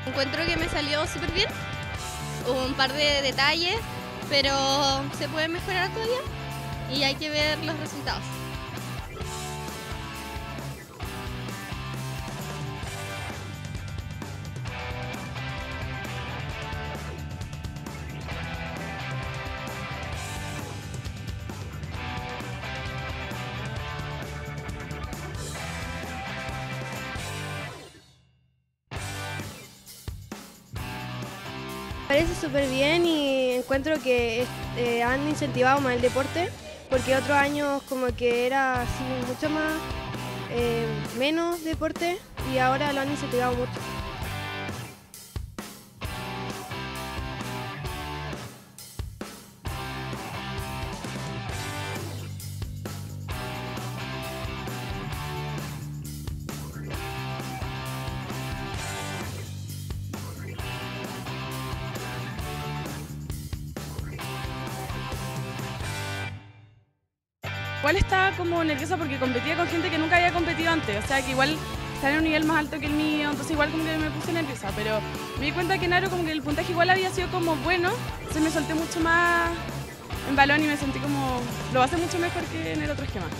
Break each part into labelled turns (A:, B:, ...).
A: Encuentro que me salió súper bien, hubo un par de detalles, pero se puede mejorar todavía y hay que ver los resultados.
B: Parece súper bien y encuentro que han incentivado más el deporte, porque otros años como que era así mucho más menos deporte y ahora lo han incentivado mucho.
C: Igual estaba como nerviosa porque competía con gente que nunca había competido antes, o sea que igual estaba en un nivel más alto que el mío, entonces igual como que me puse nerviosa, pero me di cuenta que en aro como que el puntaje igual había sido como bueno, entonces me solté mucho más en balón y me sentí como, lo hace mucho mejor que en el otro esquema.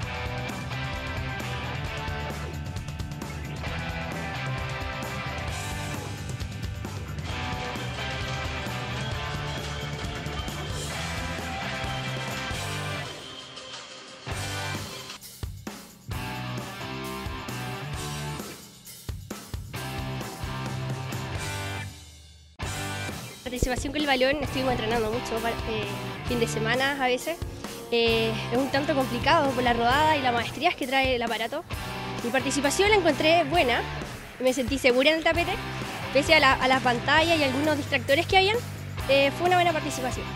D: Participación con el balón, estuvimos entrenando mucho, fin de semana a veces. Es un tanto complicado por la rodada y las maestrías que trae el aparato. Mi participación la encontré buena, me sentí segura en el tapete, pese a las pantallas y algunos distractores que habían, fue una buena participación.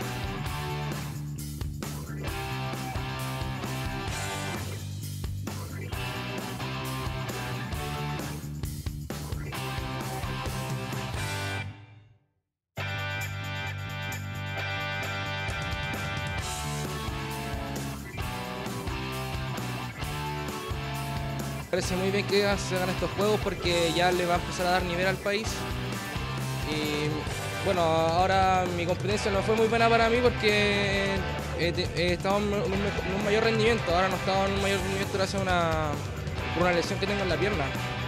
E: Parece muy bien que se hagan estos juegos porque ya le va a empezar a dar nivel al país. Y bueno, ahora mi competencia no fue muy buena para mí porque estaba en un mayor rendimiento. Ahora no estaba en un mayor rendimiento gracias a por una lesión que tengo en la pierna.